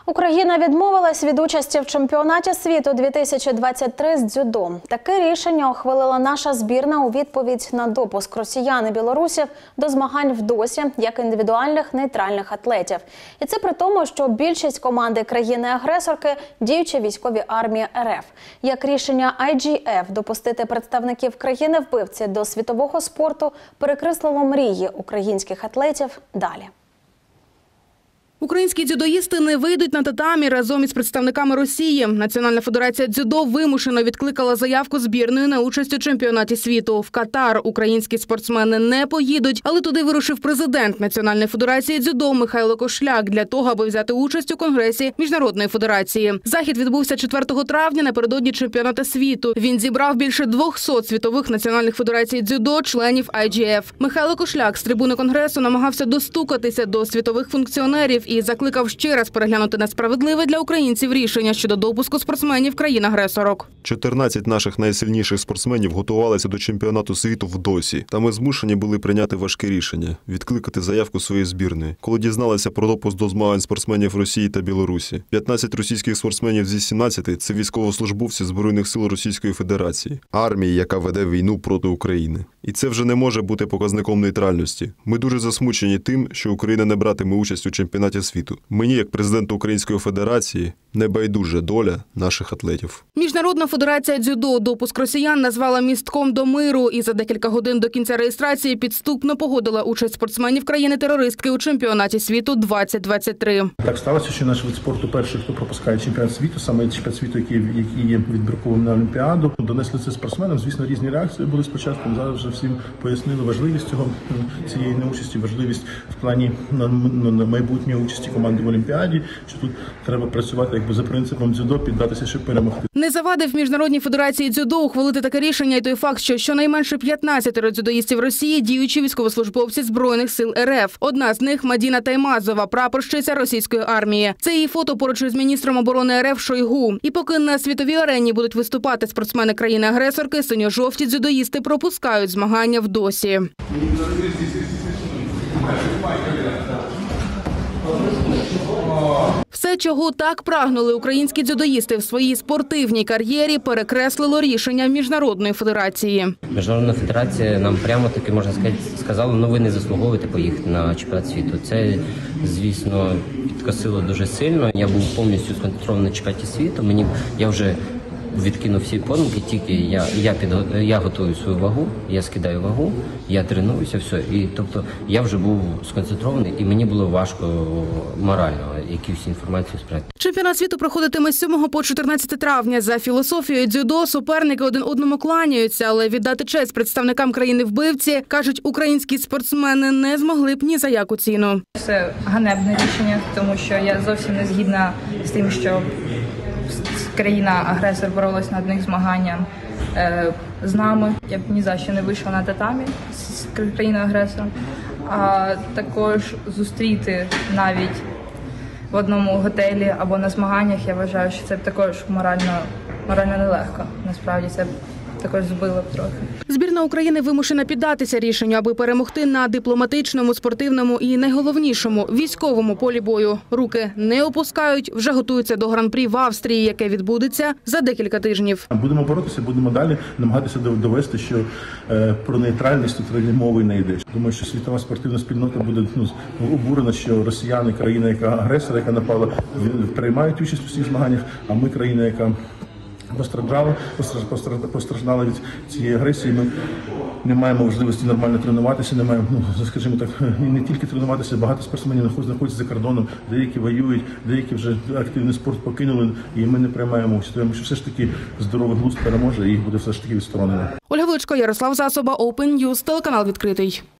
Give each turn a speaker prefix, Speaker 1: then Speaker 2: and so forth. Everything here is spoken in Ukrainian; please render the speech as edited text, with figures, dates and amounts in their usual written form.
Speaker 1: Україна відмовилась від участі в чемпіонаті світу 2023 з дзюдо. Таке рішення ухвалила наша збірна у відповідь на допуск росіян і білорусів до змагань в ДОСі як індивідуальних нейтральних атлетів. І це при тому, що більшість команди країни-агресорки – діючі військові армії РФ. Як рішення IGF допустити представників країни-вбивці до світового спорту перекреслило мрії українських атлетів далі.
Speaker 2: Українські дзюдоїсти не вийдуть на татамі разом із представниками Росії. Національна федерація дзюдо вимушено відкликала заявку збірної на участь у чемпіонаті світу. В Катар українські спортсмени не поїдуть, але туди вирушив президент Національної федерації дзюдо Михайло Кошляк для того, аби взяти участь у Конгресі Міжнародної федерації. Захід відбувся 4 травня напередодні чемпіонату світу. Він зібрав більше 200 світових національних федерацій дзюдо, членів IGF. Михайло Кошляк з трибуни Конгресу намагався достукатися до світових функціонерів і закликав ще раз переглянути несправедливе для українців рішення щодо допуску спортсменів країн-агресорок.
Speaker 3: 14 наших найсильніших спортсменів готувалися до чемпіонату світу в ДОСі. Та ми змушені були прийняти важке рішення – відкликати заявку своєї збірної. Коли дізналися про допуск до змагань спортсменів Росії та Білорусі. 15 російських спортсменів зі 17 – це військовослужбовці Збройних сил Російської Федерації, армії, яка веде війну проти України. І це вже не може бути показником нейтральності. Ми дуже засмучені тим, що Україна не братиме участь у чемпіонаті світу. Мені, як президенту Української Федерації, не байдужа доля наших атлетів.
Speaker 2: Міжнародна федерація дзюдо допуск росіян назвала містком до миру і за декілька годин до кінця реєстрації підступно погодила участь спортсменів країни-терористки у чемпіонаті світу 2023.
Speaker 4: Так сталося, що наш вид спорту перший, хто пропускає чемпіонат світу, саме чемпіонат світу, який є відбірковим на Олімпіаду. Донесли це спортсменам. Звісно, різні реакції були спочатку. Зараз вже всім пояснили важливість цієї неучасті, важливість в плані майбутньої участі команди в Олімпіаді, що тут треба працювати за принципом дзюдо, піддатися, щоб перемогти.
Speaker 2: Не завадив Міжнародній федерації дзюдо ухвалити таке рішення і той факт, що щонайменше 15 дзюдоїстів Росії – діючі військовослужбовці Збройних сил РФ. Одна з них – Мадіна Таймазова, прапорщиця російської армії. Це її фото поруч із міністром оборони РФ Шойгу. І поки на світовій арені будуть виступати спортсмени країни-агресорки, синьо-жовті дзюдоїсти пропускають змагання в ДОСі. Все, чого так прагнули українські дзюдоїсти в своїй спортивній кар'єрі, перекреслило рішення Міжнародної федерації.
Speaker 5: Міжнародна федерація нам прямо таки, можна сказати, сказала, ви не заслуговуєте поїхати на чемпіонат світу. Це, звісно, підкосило дуже сильно. Я був повністю сконцентрований на чемпіонаті світу. Я вже відкинув всі помилки, тільки я готую свою вагу, я скидаю вагу, я тренуюся, все. І тобто я вже був сконцентрований, і мені було важко морально якусь інформацію спрятати.
Speaker 2: Чемпіонат світу проходитиме з 7 по 14 травня. За філософією дзюдо суперники один одному кланяються, але віддати честь представникам країни-вбивці, кажуть, українські спортсмени не змогли б ні за яку ціну.
Speaker 6: Це ганебне рішення, тому що я зовсім не згідна з тим, що країна-агресор боролась на одних змаганнях з нами. Я б ні за що не вийшла на татамі з країною-агресором. А також зустріти навіть в одному готелі або на змаганнях, я вважаю, що це також морально нелегко. Насправді це також збило б трохи.
Speaker 2: Збірна України вимушена піддатися рішенню, аби перемогти на дипломатичному, спортивному і найголовнішому – військовому полі бою. Руки не опускають, вже готуються до гран-прі в Австрії, яке відбудеться за декілька тижнів.
Speaker 4: Будемо боротися, будемо далі намагатися довести, що про нейтральність тут мови не йде. Думаю, що світова спортивна спільнота буде обурена, що росіяни, країна, яка агресор, яка напала, приймають участь у всіх змаганнях, а ми країна, яка постраждала від цієї агресії. Ми не маємо можливості нормально тренуватися, не маємо, скажімо так, і не тільки тренуватися, багато спортсменів знаходяться за кордоном, деякі воюють, деякі вже активний спорт покинули, і ми не приймаємо участь. Тому що все ж таки здоровий глузд переможе, і їх буде все ж таки відсторонено.
Speaker 2: Ольга Величко, Ярослав Засоба, Open News, телеканал «Відкритий».